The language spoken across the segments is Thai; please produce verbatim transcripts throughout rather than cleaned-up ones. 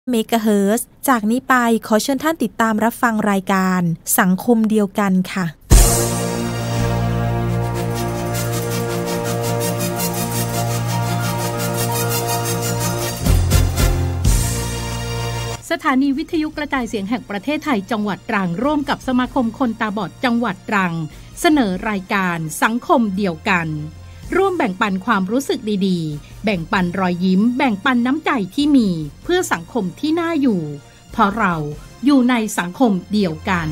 เมกะเฮิรตซ์จากนี้ไปขอเชิญท่านติดตามรับฟังรายการสังคมเดียวกันค่ะสถานีวิทยุกระจายเสียงแห่งประเทศไทยจังหวัดตรังร่วมกับสมาคมคนตาบอดจังหวัดตรังเสนอรายการสังคมเดียวกันร่วมแบ่งปันความรู้สึกดีๆแบ่งปันรอยยิ้มแบ่งปันน้ำใจที่มีเพื่อสังคมที่น่าอยู่เพราะเราอยู่ในสังคมเดียวกัน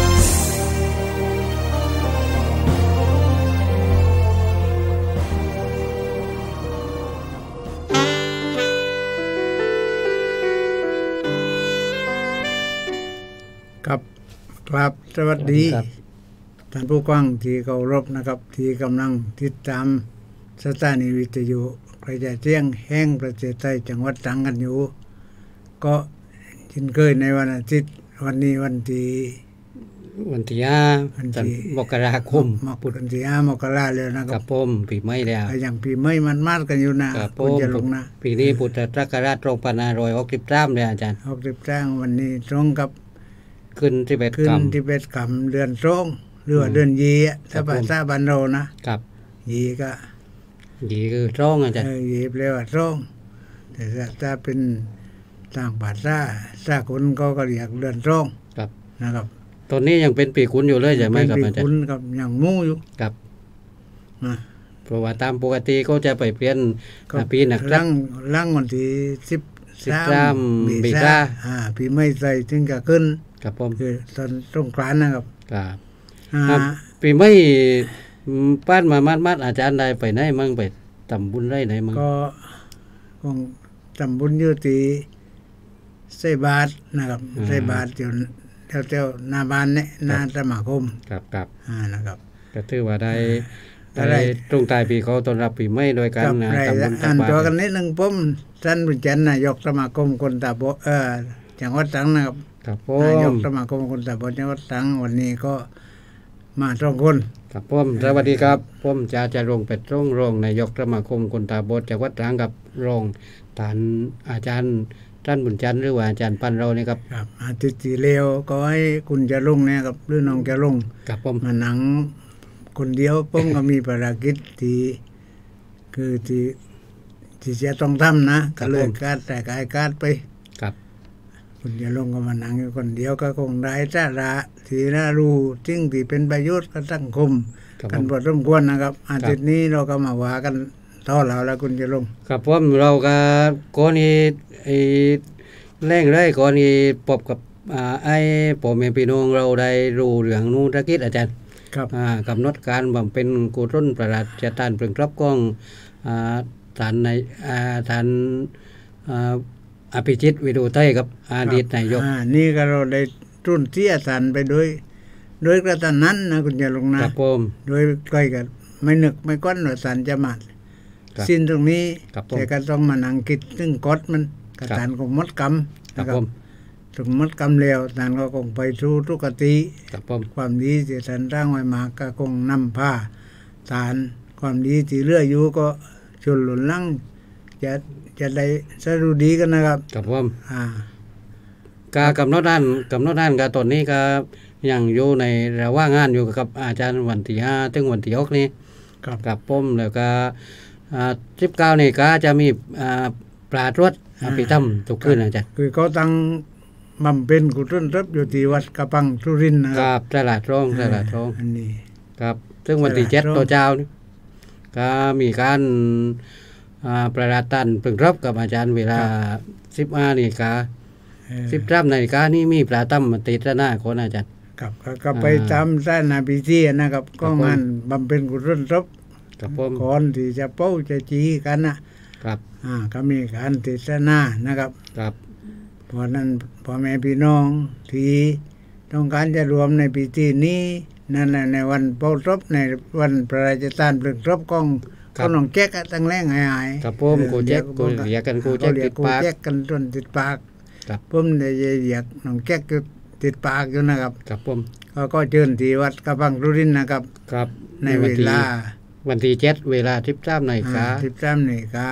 ครับครับสวัสดีท่านผู้ฟังที่เคารพนะครับที่กำลังติดตามสถานีวิทยุกระจายเสียงแห่งประเทศไทยจังหวัดตรังกันอยู่ก็ชินเคยในวันอาทิตย์วันนี้วันที่วันที่ห้ามกราคมวันที่ห้ามกราแล้วนะครับผมปีใหม่แล้วอย่างปีใหม่มันมากันอยู่นะคุณจะลงนะปีนี้พุทธศักราชสองพันห้าร้อยหกสิบสามเลยอาจารย์หกสิบสามวันนี้ตรงกับขึ้นที่เบ็ดกรรมที่เบ็ดกรรมเดือนสองหรือว่าเดือนยีถ้าภาษาบ้านเรานะครับยีก็ยีคือร้องอาจารย์ยีแปลว่าร้องแต่ถ้าเป็นต่างภาษาสากลก็ก็เรียกเดือนร้องครับนะครับตอนนี้ยังเป็นปีคุณอยู่เลยใช่ไหมครับอาจารย์ปีคุณกับยังมูอยู่ครับเพราะว่าตามปกติก็จะไปเปลี่ยนปีนักลังลังวันที่สิบสามปีซ่าอ่าปีไม่ใส่ถึงจะขึ้นครับผมคือตอนสงกรานต์นะครับครับปีไม่ป้านมามัดๆอาจารย์ได้ไปไหนมั่งไปทำบุญได้ไหนมั่งก็คงทำบุญอยู่ที่ใส่บาตรนะครับใส่บาตรอยู่แถวๆหน้าบ้านเนี่ยหน้าสมาคมครับครับอ่านะครับก็ถือว่าได้ได้ตรงตายปีเขาต้อนรับปีใหม่โดยการนะทำบุญตักบาตรตัวกันนิดนึงผมท่านบุญจันทร์นายกสมาคมคนตาบอดเอ่อจังหวัดตรังนะครับนายกสมาคมคนตาบอดจังหวัดตรังวันนี้ก็มาสองคนครับผมสวัสดีครับผมจ่าจรงเป็ดร่งรองนายกสมาคมคนตาบอดจังหวัดตรังกับรองท่านอาจารย์ท่านบุญจันทร์หรือว่าอาจารย์ปันเราเนี่ยครับครับอาทิตย์ที่แล้วก็ให้คุณจะลงเนี่ยครับหรือน้องจะลงครับผมมาหนังคนเดียวผมก็มีภารกิจที่คือที่ที่จะต้องทำนะก็เลยการแต่กายการไปครับคุณจะลงก็มาหนังอยู่คนเดียวก็คงได้สาระที่น่ารู้จริงที่เป็นประโยชน์กับสังคมกันพอสมควรนะครับอาทิตย์นี้เราก็มาว่ากันเท่าเราแล้วคุณจะลงครับผมเราก็ก่อนนี้ไอ้แรงได้ก่อนนี้พบกับอ่าไอ้พ่อแม่พี่น้องเราได้รู้เรื่องนู้นธุรกิจอาจารย์ครับอ่ากำหนดการบำเพ็ญกุศลประหลาดจะทานเปลืองครับกล้องอ่าฐานในอ่าฐานอ่าอภิจิตวิโรไทยครับอดีตนายกอ่านี่ก็เราได้ทุ่นเสียฐานไปโดยโดยกระตันนั้นนะคุณจะลงนะครับผมโดยใกล้กันไม่นึกไม่ก้อนว่าฐานจะมาสิ้นตรงนี้แต่ก็ต้องมานั่งคิดซึ่งกฎมันกระฐานของมดกรรมนะครับถึงมดกรรมแล้วฐานก็คงไปสู่ทุกขติความดีที่ฐานร่างไว้มาก็คงนำพาฐานความดีที่เหลืออยู่ก็ชนหล่นลังจะจะได้สรุปดีกันนะครับครับผมอ่าการกำหนดด้านกำหนดด้านการตอนนี้ก็ยังอยู่ในระหว่างงานอยู่กับอาจารย์วันที่ห้าถึงวันที่หกนี้กับผมแล้วก็อ่าสิบเก้านี่ก็จะมีอ่าปลาตรวจปีถ้ำทุกคืนอาจารย์คือเขาตั้งบำเพ็ญกุศลรับอยู่ที่วัดกระปังสุรินทร์นะครับตลาดร่องตลาดร่องอันนี้ครับซึ่งวันที่เจ็ดตัวเจ้านี่ก็มีการอ่าประราตันปรึกรับกับอาจารย์เวลาสิบห้านาฬิกาสิบสามนาฬิกานี่มีปลาตั้มมาติดหน้าคนอาจารย์ครับก็ไปตามสถานพิธีนะครับก็งานบำเพ็ญกุศลรับก่อนที่จะเป้าจะจีกันนะครับอ่าก็มีการติดหน้านะครับครับเพราะนั้นพ่อแม่พี่น้องที่ต้องการจะรวมในพิธีนี้นั่นแหละในวันเป้ารับในวันพระราชทานเพลิงรับกองเขาลองแจ๊กตั้งแรงหายๆครับผมกูแจ๊กกูเรียกกันกูแจ๊กติดปากแจ๊กกันจนติดปากผมได้เรียกน้องแจ๊กติดปากอยู่นะครับครับผมเขาก็เชิญที่วัดกระปังสุรินทร์นะครับครับในเวลาวันที่เจ็ดเวลาสิบสามนาฬิกาสิบสามนาฬิกา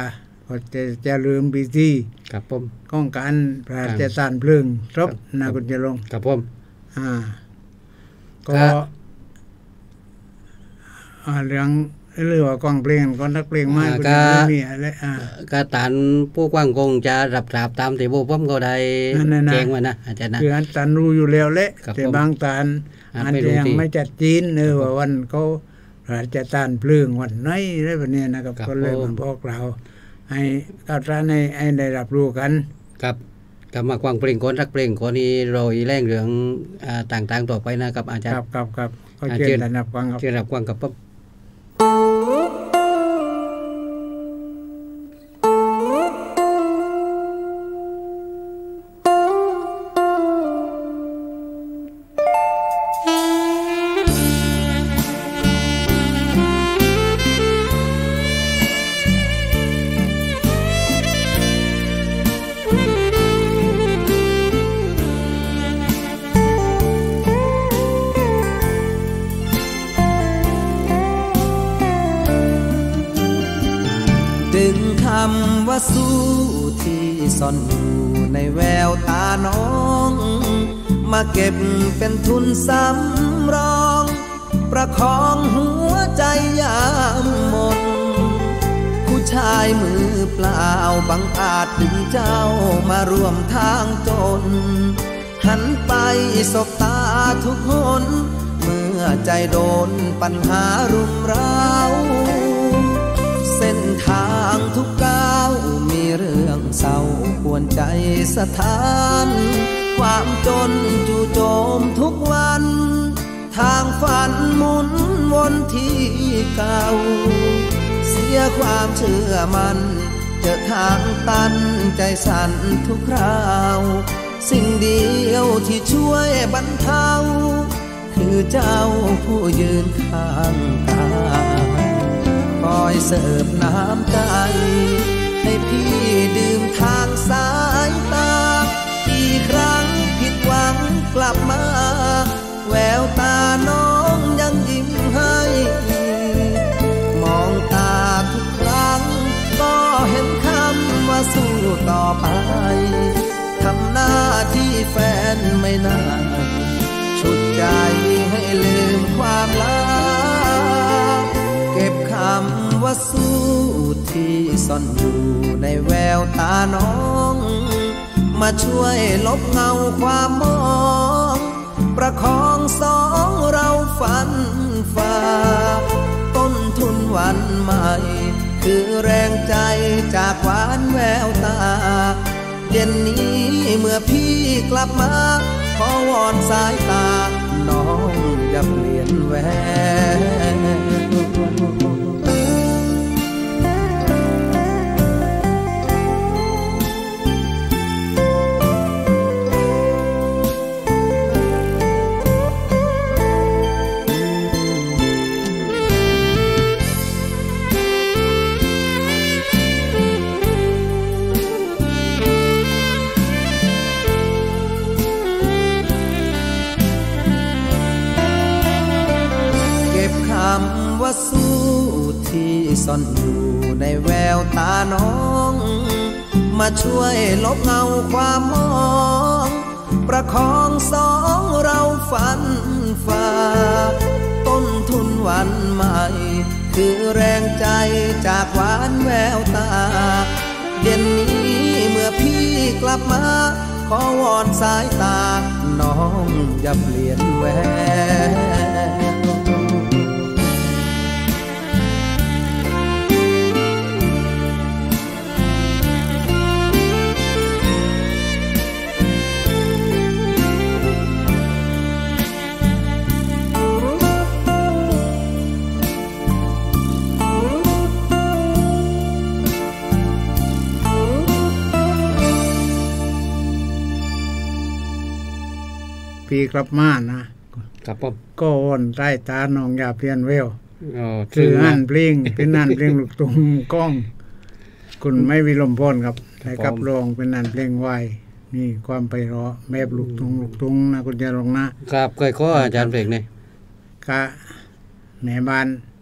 ก็จะจะลืมพิธีครับผมก้องการพระราชทานเพลิงรบนะคุณจะลงครับผมอ่าก็อ่าเรื่องเรื่องว่ากองเพลงก็นักเพลงมากคุณจะมีอะไรอ่าการตานผู้กว้างคงจะรับทราบตามที่พวกผมก็ได้แจ้งไว้นะอาจารย์นะคืออันตานรู้อยู่แล้วแหละแต่บางตานอันยังไม่จัดจีนเออว่าวันเขาพระราชทานเพลิงวันไหนอะไรแบบนี้นะครับก็เลยมาบอกเราให้ก้าวร้านให้ให้ได้รับรู้กันครับกลับมากวางเพลงคนรักเพลงคนนี้รอยแรงเรื่องต่างๆต่อไปนะครับอาจารย์ครับครับครับเขาเชิญรับฟังครับเชิญรับฟังกับผมว่าสู้ที่ซ่อนอยู่ในแววตาน้องมาเก็บเป็นทุนสำรองประคองหัวใจยามหมดผู้ชายมือเปล่าบังอาจดึงเจ้ามาร่วมทางจนหันไปสบตาทุกคนเมื่อใจโดนปัญหารุมเร้าเส้นทางทุกก้าวมีเรื่องเศร้าปวนใจสะท้านความจนจู่โจมทุกวันทางฝันหมุนวนที่เก่าเสียความเชื่อมันเจอทางตันใจสั่นทุกคราวสิ่งเดียวที่ช่วยบรรเทาคือเจ้าผู้ยืนข้างกายคอยเสิร์ฟน้ำใจให้พี่ดื่มทางสายตากี่ครั้งผิดหวังกลับมาแววตาน้องยังยิ้มให้มองตาทุกครั้งก็เห็นคำว่าสู้ต่อไปทำหน้าที่แฟนไม่นานฉุดใจให้ลืมความลับเก็บคำว่าสู้ที่ซ่อนอยู่ในแววตาน้องมาช่วยลบเงาความมองประคองสองเราฝันฝ่าต้นทุนวันใหม่คือแรงใจจากหวานแววตาเย็นนี้เมื่อพี่กลับมาขอวอนสายตาน้องอย่าเปลี่ยนแววว่าสู้ที่ซ่อนอยู่ในแววตาน้องมาช่วยลบเงาความมองประคองสองเราฝันฝ่าต้นทุนวันใหม่คือแรงใจจากหวานแววตาเย็นนี้เมื่อพี่กลับมาขอวอนสายตาน้องอย่าเปลี่ยนแววปีกลับมานะครับผมก็อ่อนใต้ตาน้องยาเพียนเวลคืออ่านเพลงเป็นอ่านเพลงลูกทุ่งก้องคุณไม่วิลมพรครับให้กับร้องเป็นอ่านเพลงไวนี่ความไพเราะแบบลูกทุ่งลูกทุ่งนะคุณจะลองนะครับเคยขออาจารย์เพลงนี่กะแม่บ้าน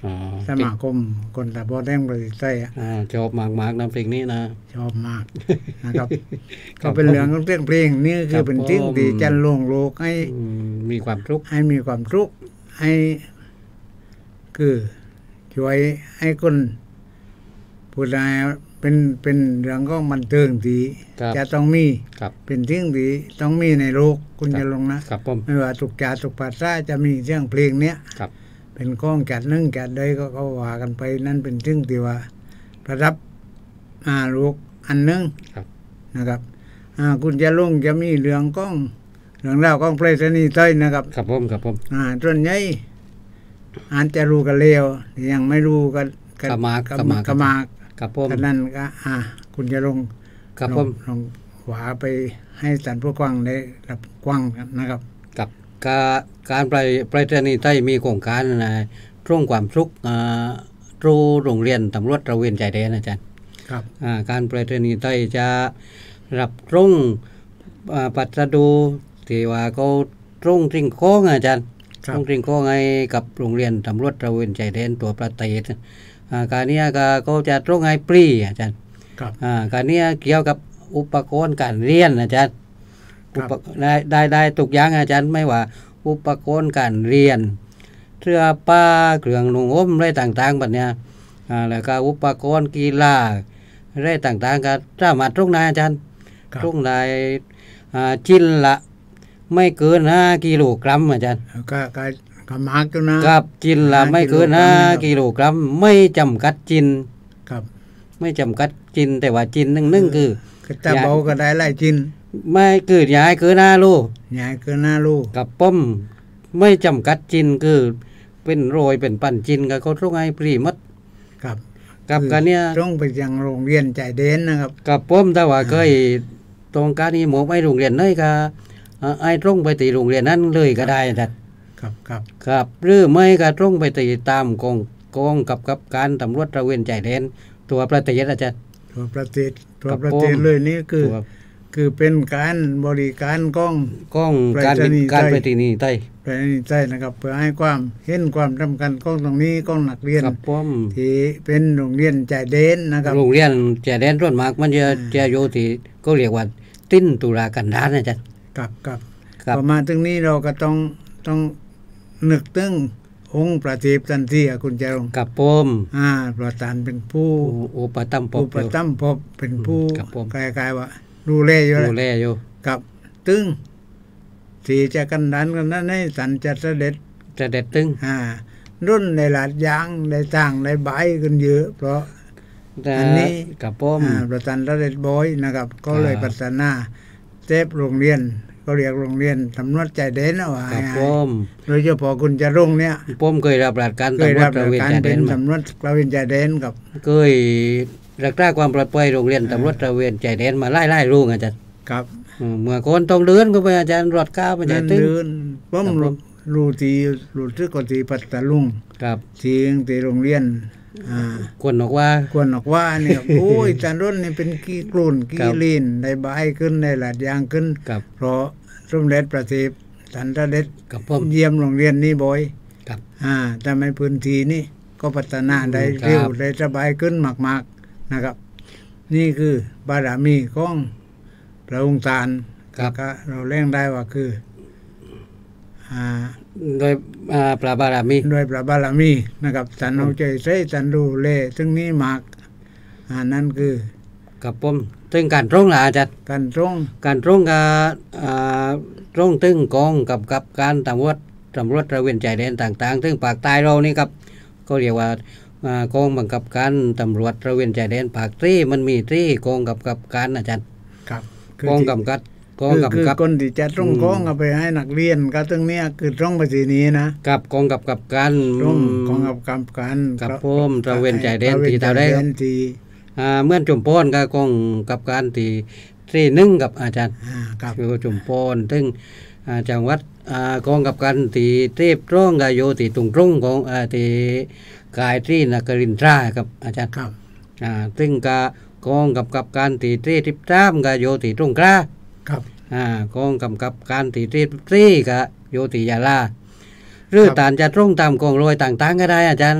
สมาคมคนตาบอดแห่งประเทศไทยชอบมากๆน้ำเพลงนี้นะชอบมากนะครับก็เป็นเรื่องของเรื่องเพลงนี่คือเป็นสิ่งที่จันลงโลกให้มีความทุกข์ให้มีความทุกข์ให้คือช่วยให้คนผู้ใดเป็นเป็นเรื่องของบันเทิงที่จะต้องมีเป็นสิ่งที่ต้องมีในโลกคุณจะลงนะไม่ว่าทุกจาทุกภาษาจะมีเรื่องเพลงเนี้ยเป็นก้องจัดนึ่งจัดใดก็เขาว่ากันไปนั่นเป็นสิ่งที่ว่าประดับอาลูกอันนึงนะครับคุณจะลงจะมีเรื่องก้องเรื่องราวก้องเพลงนี้ไทยนะครับครับผมครับผมอ่าส่วนใหญ่อาจจะรู้กันเร็วยังไม่รู้กันกระมากกระมากกระมากครับผมนั่นก็อ่าคุณจะลงครับผมลงขวาไปให้สันผู้กว้างได้รับกว้างนะครับกับการการไปไปรษณีย์ไทยมีโครงการนะร่วมความสุขอ่ารูโรงเรียนตำรวจตระเวนชายแดนอาจารย์ครับอ่าการไปรษณีย์ไทยจะรับรุ่งอ่าปัสดุที่ว่าเขารุ่งสิ่งของอาจารย์รุ่งสิ่งของให้กับโรงเรียนตำรวจตระเวนชายแดนตัวประเทศอ่าการนี้ก็เขาจะรุ่งให้ฟรีอาจารย์ครับอ่าการนี้เกี่ยวกับอุปกรณ์การเรียนอาจารย์ได้ได้ได้ทุกอย่างอาจารย์ไม่ว่าอุปกรณ์การเรียนเสื้อผ้าเครื่องนุ่งห่มอะไรต่างๆแบบเนี้ยอ่าแล้วก็อุปกรณ์กีฬาอะไรต่างๆก็สามารถตรงไหนอาจารย์ตรงไหนอ่าชิ้นละไม่เกินห้ากิโลกรัมอาจารย์ก็ก็ก็มากอยู่นะครับชิ้นละไม่เกินห้ากิโลกรัมไม่จำกัดชิ้นครับไม่จำกัดชิ้นแต่ว่าชิ้นหนึ่งหนึ่งคือจะเบาก็ได้หลายชิ้นไม่เกิดย้ายเกินหน้าลูกย้ายเกินหน้าลูกกับป้อมไม่จำกัดจินคือเป็นโรยเป็นปั่นจินกับเขาต้องให้ปรีมัดครับกับกันเนี้ยต้องไปยังโรงเรียนใจเด่นนะครับกับป้อมแต่ว่าเคยตรงการนี้หมอไปโรงเรียนนั่นก็ไอ้ตรงไปตีโรงเรียนนั้นเลยก็ได้จัดครับครับครับหรือไม่ก็ตรงไปตีตามกองกองกับกับการตำรวจตระเวนใจเด่นตัวประเทศอาจารย์ตัวประเทศตัวประเทศเลยนี่คือคือเป็นการบริการกล้องกล้องการการไปที่นี่ใต้ไปนี่ใต้นะครับเพื่อให้ความเห็นความสำคัญกล้องตรงนี้กล้องนักเรียนที่เป็นโรงเรียนใจเด่นนะครับโรงเรียนใจเด่นส่วนมากมันจะจะอยู่ที่ก็เรียกว่าติ้นตุลากันดารนะจ๊ะครับครับพอมาถึงนี้เราก็ต้องต้องนึกถึงองค์ประทีปทันทีคุณเจริญกับผมอ่าประธานเป็นผู้อุปถัมภ์อุปถัมภ์เป็นผู้กายๆว่าดูแลอยู่ดูแลอยู่กับตึงสีจะกันดันกันนั้นให้สันจะเสด็จเสด็จตึงอ่ารุ่นในหลาดยางในต่างในใบกันเยอะเพราะอันนี้กับผมอ่าประธานเสด็จบอยนะครับก็เลยพัฒนาเซฟโรงเรียนก็เรียกโรงเรียนตำรวจใจเด่นเอาไว้กับผมโดยเฉพาะคุณจะรุ่งเนี่ยผมเคยรับราชการตำรวจตระเวนใจเด่นตำรวจตระเวนใจเด่นกับเคยรักษาความปลอดภัยโรงเรียนตำรวจตระเวนใจเด่นมาไล่ไล่รุ่งอาจารย์ครับเมื่อคนต้องเดินก็ไปอาจารย์รถก้าวไปใจตึ้งเดินผมรู้ที่รู้ที่ก่อนที่ปัตตาลุงครับที่ที่โรงเรียนอ่าควรบอกว่าควรบอกว่าเนี่ยโอ้ยจานรถนี่เป็นกี่กลุ่นกี่ลีนได้ใบขึ้นได้หลาดยางขึ้นเพราะสมเด็จพระเทพสันตเด็จเยี่ยมโรงเรียนนี้บ่อยครับอ่าแต่ในพื้นที่นี่ก็พัฒนาได้เร็วได้สบายขึ้นมากๆนะครับนี่คือบารมีของพระองค์ตาลก็เราเล่งได้ว่าคืออ่าโดยอ่าพระบารมีโดยพระบารมีนะครับสันเอาใจใส่สันดูแลซึ่งนี้มากอ่านั่นคือกับผมตึงการตรงล่ะอาจารย์การตรงการตรงกับอ่าตรงตึงกองกับกับการตำรวจตำรวจตระเวนชายแดนต่างๆตึงภาคใต้เรานี่ครับก็เรียกว่ากองบังคับการตำรวจตระเวนชายแดนภาคที่มันมีที่กองกับกับการอาจารย์ครับกองกับกัดกองกับกับคนที่จะตรงกองเอาไปให้นักเรียนก็ตึงเนี้ยคือตรงไปสีนี้นะกับกองกับกับการตรงกองกับกับการกับพมตระเวนชายแดนที่เท่าได้อ่าเมื่อจุ่มป้อนก็กองกับการที่ที่หนึ่งกับอาจารย์คือจุ่มป้อนซึ่งจังหวัดกองกับการที่เทพร้องก็อยู่ที่ตรงตรงของที่กายที่นครินทราครับอาจารย์ครับอ่าซึ่งก็กองกับกับการที่ที่ทิพย์ตามก็อยู่ที่ตรงกลางครับอ่ากองกับกับการที่ที่ที่ก็อยู่ที่ยาลาหรือตานจะตรงตามกองรอยต่างๆก็ได้อาจารย์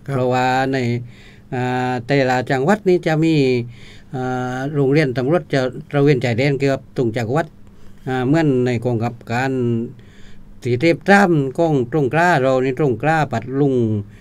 เพราะว่าในแต่ละจังหวัดนี้จะมีโรงเรียนตำรวจจะตระเวนชายแดนเกี่ยวกับตรงจังหวัดเหมื่อนในกองกับการสีเทพจ้ำกองตรงกล้าเรานี่ตรงกล้าปัดลุง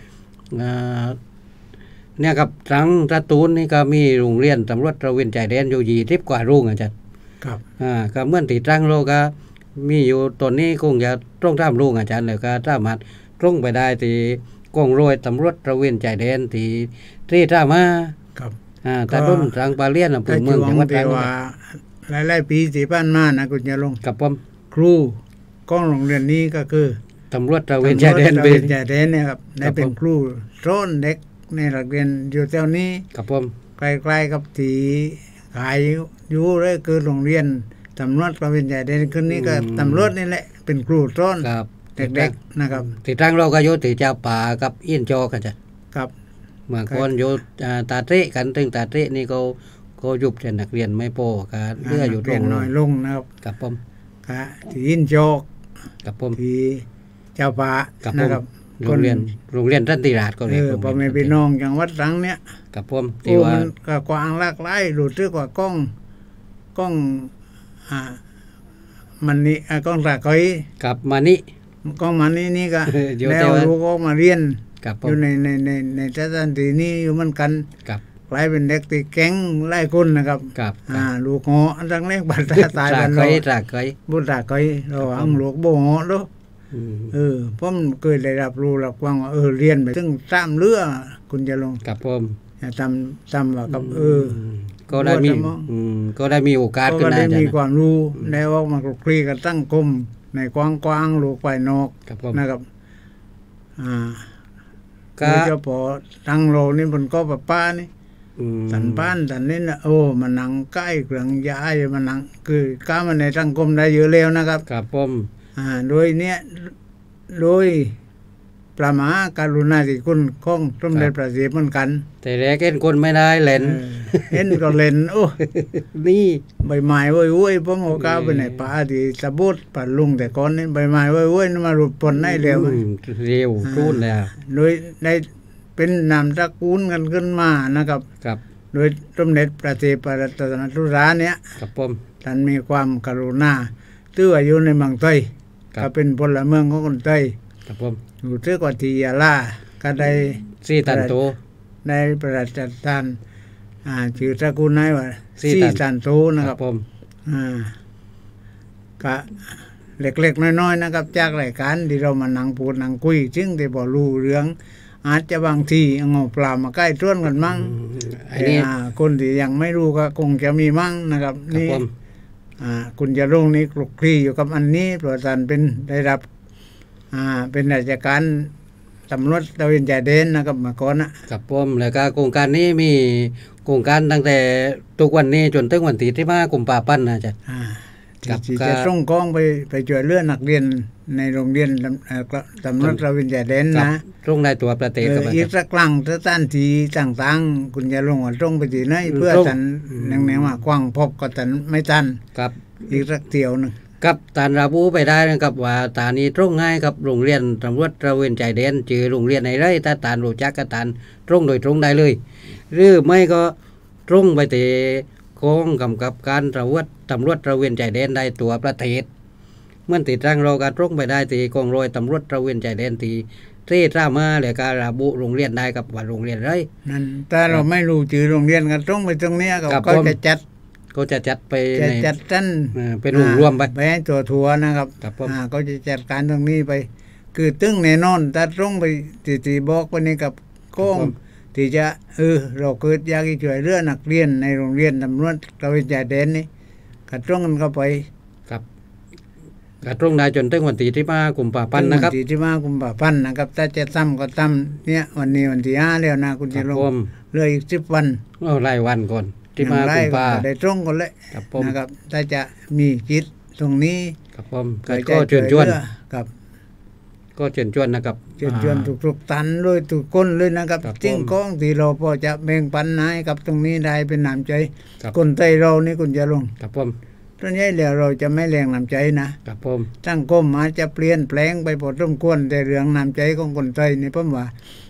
เนี่ยกับทางตะตูนนี่ก็มีโรงเรียนตำรวจตระเวนชายแดนอยู่ยี่สิบกว่าโรงอาจารย์ครับอ่าก็เหมื่อนติดตั้งโลก็มีอยู่ตอนนี้คงจะตรงตามโรงอาจารย์แล้วก็สามารถตรงไปได้ที่กองร้อยตำรวจตระเวนชายแดนที่ที่ท่ามาครับอ่าตาต้นทางปาเลียนอำเภอเมืองจังหวัดตรังว่าหลายๆปีที่ผ่านมานะคุณจะลงกับผมครูกองโรงเรียนนี้ก็คือตำรวจตระเวนชายแดนเป็นชายแดนเนี่ยครับได้เป็นครูสอนเด็กในโรงเรียนอยู่แถวนี้กับผมใกล้ๆกับที่ขายอยู่เลยคือโรงเรียนตำรวจตระเวนชายแดนคืนนี้ก็ตำรวจนี่แหละเป็นครูสอนเด็กๆนะครับติดตั้งเราก็อยู่ที่เจ้าป่ากับอินจอกันจ้ะครับเมื่อก่อนอยู่ตาเตะกันถึงตาเตะนี่ก็ก็ยุบแต่นักเรียนไม่พอก็เลื่ออยู่ตรงน้อยลงนะครับกับผมครับที่อินจอกกับผมที่เจ้าป่านะครับโรงเรียนโรงเรียนรัตติราชก็เลยพ่อแม่พี่น้องจังหวัดตรังเนี่ยกับผมที่ว่าก็กว้างหลากหลายรู้สึกว่ากล้องกล้องอ่ามันนี่กล้องตาก้อยกับมานี่กล้องมันนี่นี่ก็แล้วลูกก็มาเรียนอยู่ในในในในสถานที่นี้อยู่เหมือนกันกลายเป็นเด็กตีแก๊งไล่คนนะครับอ่าลูกหออันตั้งเล็กบัตรตายบันเราตากไก่บุตรตากไก่เราอังลูกโบหอด้วยเออผมเคยได้รับรู้รับฟังว่าเออเรียนไปถึงสามเรือคุณจะลงกับผมทำทำว่ากับเออก็ได้มีก็ได้มีโอกาสก็ได้มีความรู้ได้ออกมาคลุยกันตั้งกลมในกว้างๆลูกไปนอกนะครับอ่าก็เจ้าพอตั้งโลนี่มันก็ป้าป้านี่สันป้านสันนี่นะโอ้มันนั่งใกล้เครื่องยาอยู่มันนั่งคือก้ามันในสังคมได้เยอะแล้วนะครับครับผมอ่าโดยเนี้ยโดยประมาการุณาธิคุณของสมเด็จพระศรีเหมือนกันแต่แรกเห็นคนไม่ได้เล่นเห็นก็เล่นโอ้นี่ใบไม้เว้ยเว้ยผมเอาก้าวไปไหนป่าที่สะบุดปัดลุงแต่ก่อนนี่ใบไม้เว้ยเว้ยมาหลุดปนได้เร็วเร็วรุ่นแล้วโดยได้เป็นนามตระกูลกันขึ้นมานะครับครับโดยสมเด็จพระศรีปรัตนตุลาเนี่ยครับผมท่านมีความกรุณาตื้ออยู่ในเมืองไทยก็เป็นพลเมืองของคนไทยครับผมอยู่ที่กว่าที่ยาลาก็ได้ซีตันโตได้ประราชทานอ่าชื่อตระกูลนายว่าซีตันโตนะครับผมอ่าก็เล็กๆน้อยๆนะครับจากรายการที่เรามานั่งพูดนั่งคุยซึ่งได้บ่รู้เรื่องอาจจะบางทีเอาปลามาใกล้ต้นกันมั่งคนที่ยังไม่รู้ก็คงจะมีมั่งนะครับนี่อ่าคุณจะลงนี้คลุกคลีอยู่กับอันนี้เพราะท่านเป็นได้รับอ่าเป็นราชการตำรวจตระเวนชายแดนนะครับมาก่อนนะครับผมแล้วก็โครงการนี้มีโครงการตั้งแต่ทุกวันนี้จนถึงวันที่ที่ห้ากุมภาพันธ์นะจ๊ะที่จะส่งกองไปไปช่วยเหลือนักเรียนในโรงเรียนตำรวจตระเวนชายแดนนะตรงในตัวประเทศกับอีกสักครั้งถ้าท่านที่ต่างๆคุณจะลงว่าตรงไปที่ไหนเพื่อท่านแนวๆว่ากว้างพบก็ท่านไม่ทันครับอีกสักเที่ยวนึงกับตานรับรู้ไปได้นะครับว่าตานี้ตรงง่ายกับโรงเรียนตำรวจตระเวนชายแดนจือโรงเรียนไหนได้ถ้าตานรู้จักก็ตานตรงโดยตรงได้เลยหรือไม่ก็ตรงไปที่กองกำกับการตำรวจตำรวจตระเวนชายแดนได้ตัวประเทศเมื่อติดตั้งเราก็ตรงไปได้ที่กองร้อยตำรวจตระเวนชายแดนที่ที่ท่ามาเลยก็ระบุโรงเรียนได้กับว่าโรงเรียนไรนั่นแต่เราไม่รู้จือโรงเรียนกันตรงไปตรงนี้ก็จะจัดก็จะจัดไปจะจัดท่านเป็นรวมรวมไปไปให้ตัวทัวร์นะครับอ่าก็จะจัดการตรงนี้ไปคือตึ้งแน่นอนถ้าตรงไปตีตีบอกไปนี่กับกองที่จะเออเราเกิดอยากช่วยเหลือนักเรียนในโรงเรียนตำรวจตระเวนชายแดนนี่กระตรงกันเข้าไปครับกระตรงได้จนถึงวันที่ที่ห้ากุมภาพันธ์นะครับวันที่ที่ห้ากุมภาพันธ์นะครับถ้าจะทำก็ทำเนี่ยวันนี้วันที่ห้าแล้วนะคุณจะลงเหลืออีกสิบวันเอารายวันก่อนที่มากุมภาได้ตรงกันเลยนะครับถ้าจะมีจิตตรงนี้ครับผมก็เชิญชวนครับก็เชิญชวนนะครับเชิญชวนทุกๆตันเลยทุกคนเลยนะครับจริงก้องที่เราพอจะแบ่งปันให้กับตรงนี้ได้เป็นน้ำใจคนไทยเรานี่คุณจะลงครับผมตอนนี้แล้วเราจะไม่แรงน้ำใจนะครับผมตั้งก้มมาจะเปลี่ยนแปลงไปพอสมควรแต่เรื่องน้ำใจของคนไทยนี่ผมว่า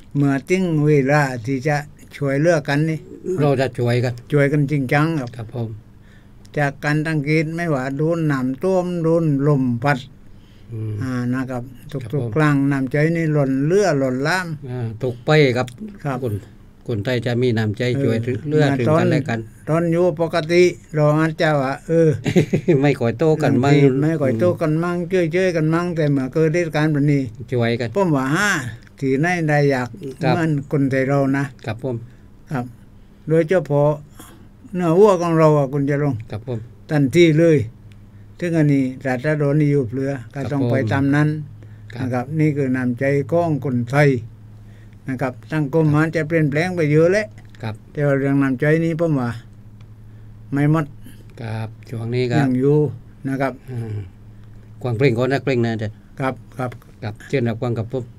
เมื่อติ้งเวลาที่จะช่วยเหลือกันนี่เราจะช่วยกันช่วยกันจริงจังครับครับผมจากการตั้งกิจไม่ว่าโดนน้ำท่วมโดนลมพัดอ่านะครับทุกๆครั้งน้ำใจนี่หล่นเลือหล่นล้ำอ่าตกไปครับคนคนไทยจะมีน้ำใจช่วยเลือถึงกันและกันตอนอยู่ปกติเราอาจจะว่าเออไม่ก่อยโตกันมั่งไม่ก่อยโตกันมั่งช่วยๆกันมั่งแต่เมื่อเกิดเหตุการณ์แบบนี้ช่วยกันผมว่าฮะที่ไหนได้อยากเหมือนคนไทยเรานะครับผมครับโดยเฉพาะเนื้อวัวของเราอ่ะคุณจะลงครับผมทันทีเลยถึงอันนี้ราชโดนนี่อยู่เปลือก็ต้องไปตามนั้นนะครับนี่คือน้ำใจของคนไทยนะครับสังคมมันจะเปลี่ยนแปลงไปเยอะแล้วแต่เรื่องน้ำใจนี้ผมว่าไม่หมดครับช่วงนี้ก็ยังอยู่นะครับกวางเปล่งก็นักเปล่งนะเด็ดครับครับครับเช่นนักกวางกับผม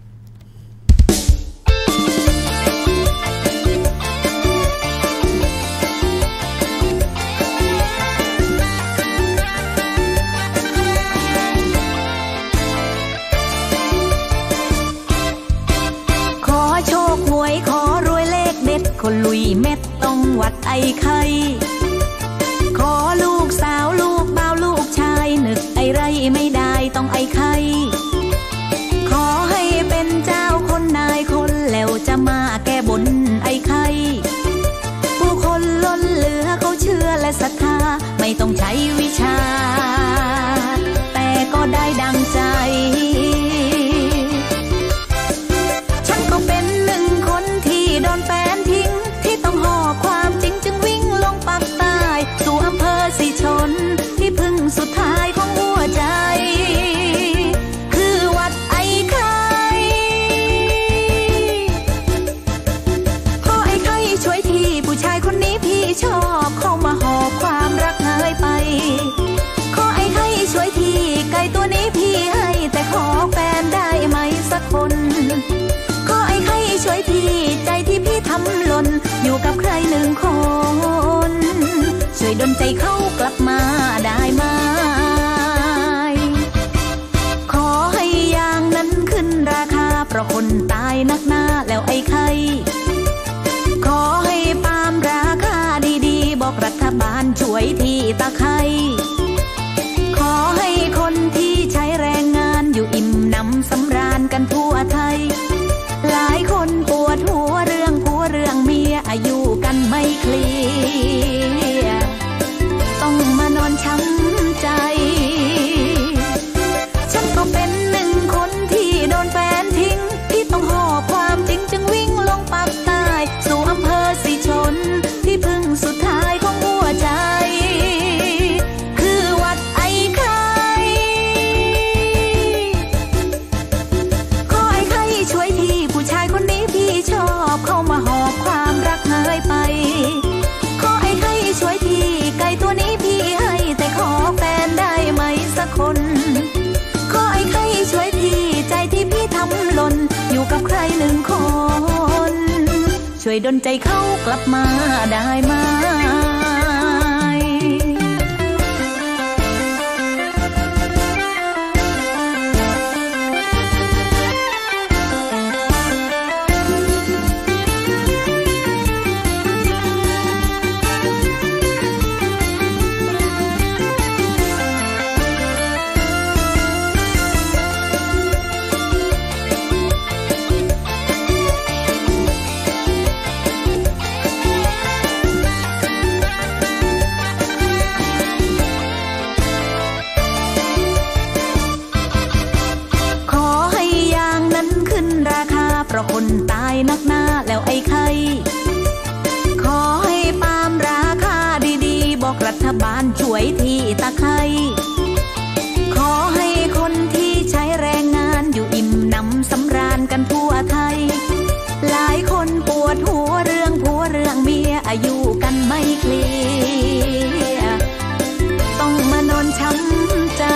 คนลุยเม็ดต้องวัดไอ้ไข่ขอลูกสาวลูกบ่าวลูกชายนึกไอ้ไรไม่ได้ต้องไอ้ไข่ขอให้เป็นเจ้าคนนายคนแล้วจะมาแก้บนไอ้ไข่ผู้คนล้นเหลือเขาเชื่อและศรัทธาไม่ต้องใช้วิชาแต่ก็ได้ดังใจฉันก็เป็นหนึ่งคนที่โดนแฟนทิ้งที่ต้องหอบความจริงจึงวิ่งลงปักใต้สู่อำเภอสีชนที่พึ่งสุดท้ายของหัวใจคือวัดไอ้ไข่ขอไอ้ไข่ช่วยทีผู้ชายคนนี้พี่ชอบเข้ามาหอบความรักหายไปขอไอ้ไข่ช่วยทีไก่ตัวนี้พี่ให้แต่ขอแฟนได้ไหมสักคนขอไอ้ไข่ช่วยทีใจที่พี่ทำหล่นอยู่กับใครหนึ่งคนช่วยดลใจเขากลับมาได้ไหมขอให้ยางนั้นขึ้นราคาเพราะคนตายนักหนาแล้วไอ้ไข่ขอให้ปาล์มราคาดีๆบอกรัฐบาลช่วยที่ตะไคร้ขอให้คนที่ใช้แรงงานอยู่อิ่มหนำสำราญกันทั่วไทยหลายคนปวดหัวเรื่องผัวเรื่องเมียอายุกันไม่เคลียร์ต้องมานอนช้ำใจฉันก็เป็นหนึ่งคนที่โดนแฟนทิ้งที่ต้องหอบความจริงจึงวิ่งลงปากใต้สู่อำเภอสีชนที่พึ่งสุดท้ายของหัวใจคือวัดไอ้ไข่ขอไอ้ไข่ช่วยทีผู้ชายคนนี้พี่ชอบเข้ามาหอบความรักหายไปขอไอ้ไข่ช่วยทีไก่ตัวนี้พี่ให้แต่ขอแฟนได้ไหมสักคนขอไอ้ไข่ช่วยทีใจที่พี่ทำหล่นอยู่กับใครหนึ่งคนช่วยดลใจเขากลับมาได้ไหมเพราะคนตายนักหนาแล้วไอ้ไข่ขอให้ปาล์มราคาดีๆบอกรัฐบาลช่วยที่ตะไคร้ขอให้คนที่ใช้แรงงานอยู่อิ่มหนำสำราญกันทั่วไทยหลายคนปวดหัวเรื่องผัวเรื่องเมียอายุกันไม่เคลียร์ต้องมานอนช้ำใจ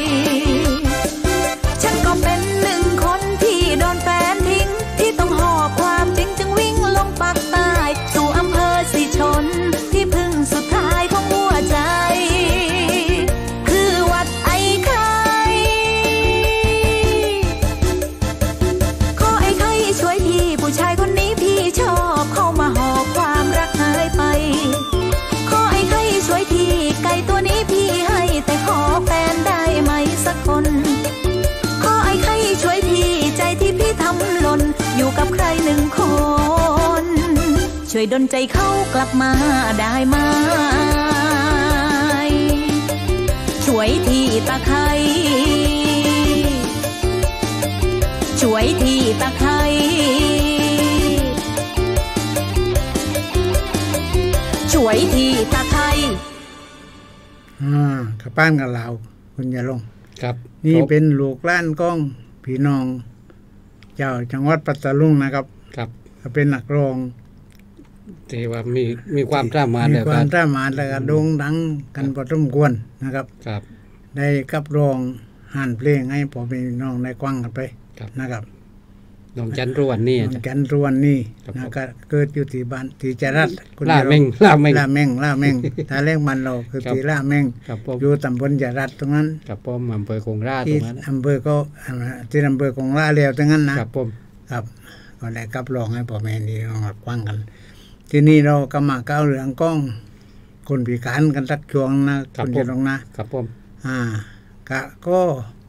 ฉันก็เป็นหนึ่งคนที่โดนแฟนทิ้งที่ต้องหอบความจริงจึงวิ่งลงปักช่วยดลใจเขากลับมาได้ไหมช่วยทีตะไคร้ช่วยทีตะไคร้ช่วยทีตะไคร้อ่ากับป้านกับเราคุณอย่าลงครับนี่เป็นลูกหลานของพี่น้องเจ้าจังหวัดปัตตานีนะครับครับเป็นนักร้องที่ว่ามีมีความสามารถมีความสามารถแล้วก็โด่งดังกันพอสมควรนะครับครับได้กับร้องหันเพลงให้พ่อแม่พี่น้องได้ฟังกันไปนะครับน้องจันทร์รวนนี่น้องจันทร์รวนนี่นะก็เกิดอยู่ที่บ้านที่จรัสล่าเม่งล่าเม่งล่าเม่งล่าเม่งถ้าเรียกมันเราคือที่ล่าเม่งอยู่ตำบลจรัสตรงนั้นครับผมอำเภอคงราตรงนั้นอำเภอก็ที่อำเภอคงราแล้วตรงนั้นนะครับผมครับก็ได้กับร้องให้พ่อแม่นี่ร้องฟังกันที่นี่เราก็มาก้าวเรื่องก้องคนพิการกันสักช่วงนะคุณจะลงนะครับผมอ่ากะก็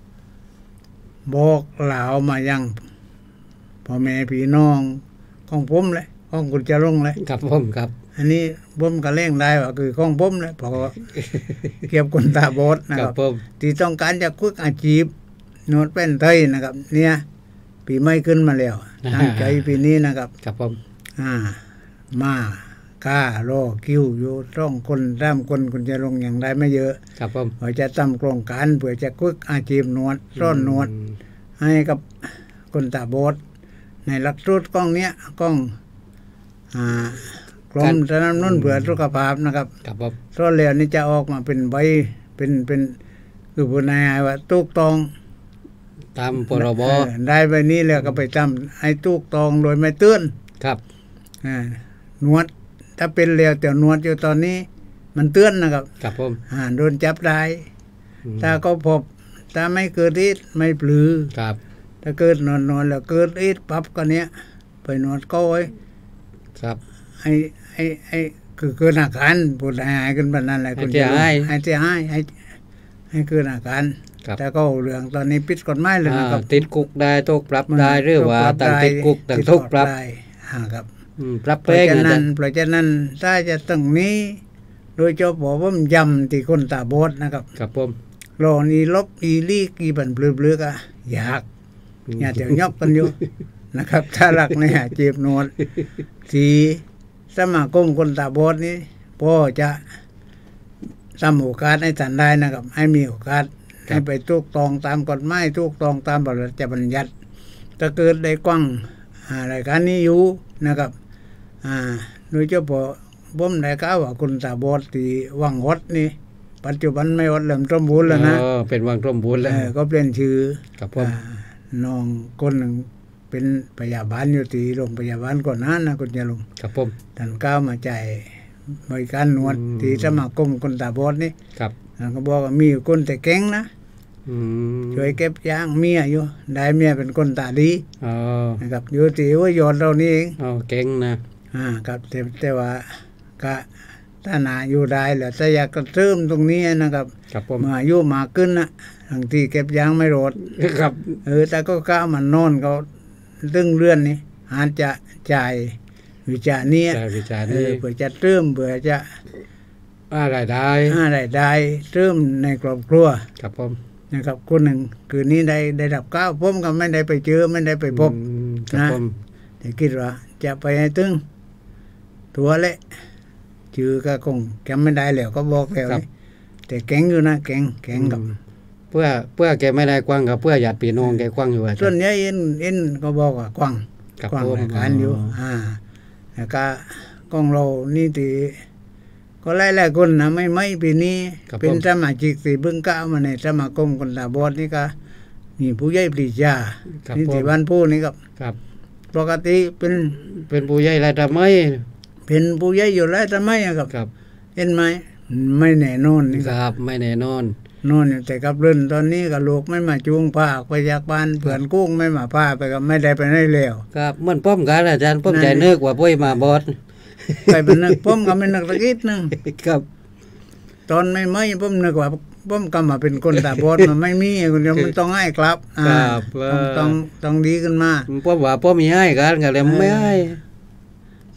บอกเหล่ามายังพ่อแม่พี่น้องของผมเลยของคุณจะลงเลยครับผมครับอันนี้ผมก็เล่งได้ว่าคือของผมเลยพอเกี่ยวกับตาบอดนะครับที่ต้องการจะคุกอาชีพนวดเป็นไทยนะครับเนี่ยปีใหม่ขึ้นมาแล้วตั้งใจปีนี้นะครับครับผมอ่ามาก้ารอคิวอยู่ต้องคนร่ำคนคุณจะลงอย่างไรไม่เยอะครับผมเพื่อจะทำโครงการเพื่อจะคุกอาชีพนวดร่อนนวดให้กับคนตาบอดในหลักสูตรกล้องเนี้ยกล้องอ่ากรมสนับสนุนเพื่อสุขภาพนะครับครับผมส่วนแล้วนี่จะออกมาเป็นใบเป็นเป็นคือพูดง่ายๆว่าถูกต้องตามพรบได้ใบนี้แล้วก็ไปทำให้ถูกต้องโดยไม่เตือนครับอ่านวดถ้าเป็นแล้วแต่นวดอยู่ตอนนี้มันเตือนนะครับครับผมอ่าโดนจับได้ถ้าก็พบถ้าไม่เกิดฤทธิ์ไม่ปลือครับถ้าเกิดนอนนอนแล้วเกิดฤทธิ์ปั๊บก็เนี้ยไปนวดก็ไว้ครับไอ้ไอ้ไอ้คือเกิดอาการปวดหายกันแบบนั้นแหละคุณจะให้ให้จะให้ให้ให้เกิดอาการแต่ก็เรื่องตอนนี้ปิดกฎหมายเลยนะครับติดคุกได้ตกปรับได้หรือว่าตั้งติดคุกตั้งทุกปรับได้ครับปรับเพราะฉะนั้นเพราะฉะนั้นถ้าจะตรงนี้โดยเฉพาะผมย้ำที่คนตาบอดนะครับครับผมรอนี่ลบอีลีกอีบันเปลือกอ่ะอยากอยากเดี๋ยวยกกันอยู่นะครับถ้าหลักเนี่ยเจ็บนวดสีสมาคมคนตาบอดนี้พ่อจะทำโอกาสให้ทันได้นะครับให้มีโอกาสให้ไปถูกต้องตามกฎหมายถูกต้องตามบทบัญญัติถ้าเกิดได้กว้างรายการนี้อยู่นะครับอ่าโดยเฉพาะผมได้กล่าวว่าคนตาบอดที่วังวัดนี่ปัจจุบันไม่วัดเริ่มสมบูรณ์แล้วนะเออเป็นวังสมบูรณ์แล้วก็เปลี่ยนชื่อครับผมน้องคนหนึ่งเป็นพยาบาลอยู่ที่โรงพยาบาลก่อนนั้นนะคุณยาลุงครับผมท่านก้าวมาจ่ายบริการนวดที่สมาคมคนตาบอดนี่ครับท่านก็บอกว่ามีคนแต่เก่งนะช่วยเก็บย่างเมียอยู่ได้เมียเป็นคนตาดีนะครับอยู่ที่ว่ายอดเรานี่เองอ๋อเก่งนะอ่าครับแต่แต่ว่าก็ถ้าหนาอยู่ได้แหละแต่อยากกระเริ่มตรงนี้นะครับมาอายุมากขึ้นนะบางทีเก็บยางไม่รอดครับเออแต่ก็ก้าวมันนอนเขาตึงเลื่อนนี่อาจจะจ่ายวิจารณ์นี้เออเพื่อจะเริ่มเพื่อจะอะไรได้อะไรได้เริ่มในครอบครัวครับผมนะครับคนหนึ่งคืนนี้ได้ได้ดับก้าวผมก็ไม่ได้ไปเจอไม่ได้ไปพบนะแต่คิดว่าจะไปให้ตึงตัวเละชื่อก็คงแกไม่ได้แล้วก็บอกแล้วแต่แข็งอยู่นะแข็งแข็งกับเพื่อเพื่อแกไม่ได้กว้างกับเพื่อหยาดปีน้องแกกว้างอยู่ส่วนนี้เอ็นเอ็นก็บอกว่ากว้างกว้างในการอยู่อ่าแล้วก็กองเรานี่ตีก็ไล่ไล่คนนะไม่ไม่ปีนี้เป็นสมาชิกสี่เบื้องก้าวมาในสมาคมคนตาบอดนี่ก็มีผู้ใหญ่ปรีชานี่ที่บ้านผู้นี่ครับครับปกติเป็นเป็นผู้ใหญ่ไรทำไมเป็นผู้ใหญ่อยู่ไรทำไมครับครับเห็นไหมไม่แน่นอนนี่ครับไม่แน่นอนนอนอยู่แต่กับเรื่องตอนนี้กับลูกไม่มาจูงพาไปจากบ้านเผื่อนกุ้งไม่มาพาไปก็ไม่ได้ไปไหนแล้วครับมันป้อมกันอาจารย์ป้อมใจเนื้อกว่าปุ้ยมาบอสไปเป็นนึกป้อมก็ไม่นึกตะกี้นึงครับตอนไม่ไม่ป้อมนึกว่าป้อมก็มาเป็นคนตาบอดมันไม่มีคุณจะมันต้องให้ครับต้องต้องต้องดีขึ้นมาป้อมว่าป้อมมีให้กันกันเลยไม่ให้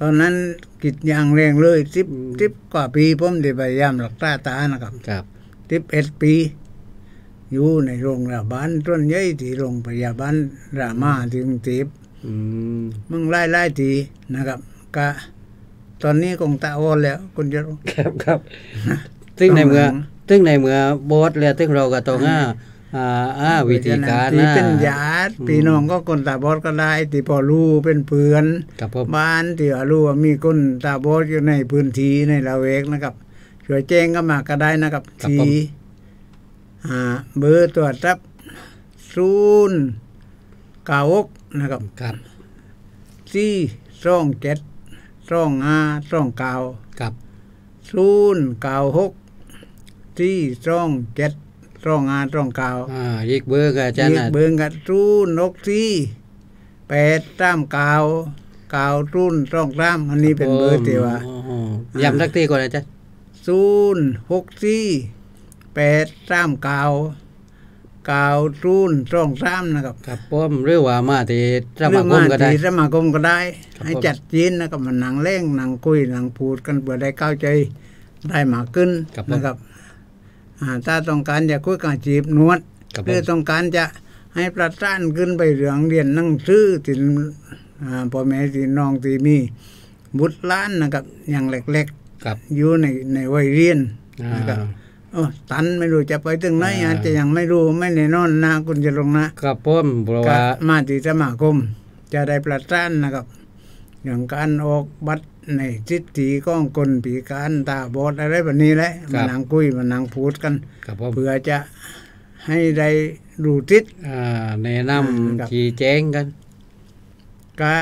ตอนนั้นกิจอย่างแรงเลยสิบสิบกว่าปีผมได้พยายามรักษาตานะครับครับสิบเอ็ดปีอยู่ในโรงพยาบาลต้นใหญ่ที่โรงพยาบาลรามาที่กรุงเทพมึงไล่ไล่ทีนะครับก็ตอนนี้คงตาอ่อนแล้วคุณจะครับครับซึ่งในเมื่อซึ่งในเมื่อบอสแล้วซึ่งเราก็ต้องอ่าอ่าอ่าวิธีการที่เป็นญาติพี่น้องก็คนตาบอดก็ได้ที่พอรู้เป็นเพื่อนบ้านที่รู้ว่ามีคนตาบอดอยู่ในพื้นที่ในละแวกนะครับช่วยแจ้งก็มาก็ได้นะครับที่อ่าเบอร์ตัวรับศูนย์เก้าหกนะครับครับสี่สองเจ็ดสองห้าสองเก้าครับศูนย์เก้าหกสี่สองเจ็ดสองห้าสองเก้าอ่าอีกเบอร์ก็อาจารย์อีกเบอร์ก็ศูนย์หกสี่แปดสามเก้าเก้าศูนย์สองสามอันนี้เป็นเบอร์ที่ว่าย้ำสักทีก่อนอาจารย์ศูนย์หกสี่แปดสามเก้าเก้าศูนย์สองสามนะครับครับผมหรือว่ามาที่สมาคมก็ได้สมาคมก็ได้ให้จัดจีนนะครับมันหนังเล่งหนังคุยหนังพูดกันเพื่อได้เข้าใจได้มากขึ้นนะครับถ้าต้องการจะคุยกับจีบนวดหรือต้องการจะให้ประสานขึ้นไปเรื่องเรียนหนังสือที่พ่อแม่ที่น้องที่มีบุตรล้านนะครับอย่างเล็กๆอยู่ในในวัยเรียนนะครับโอ้ตันไม่รู้จะไปถึงไหนอาจจะยังไม่รู้ไม่แน่นอนนะคุณจะลงนะครับผมเพราะว่ามาที่สมาคมจะได้ประสานนะครับอย่างการออกบัตรในสิทธิของคนพิการตาบอดอะไรแบบนี้แหละมานั่งคุยมานั่งพูดกันเพื่อจะให้ได้รู้ทิศแนะนำชี้แจงกันก็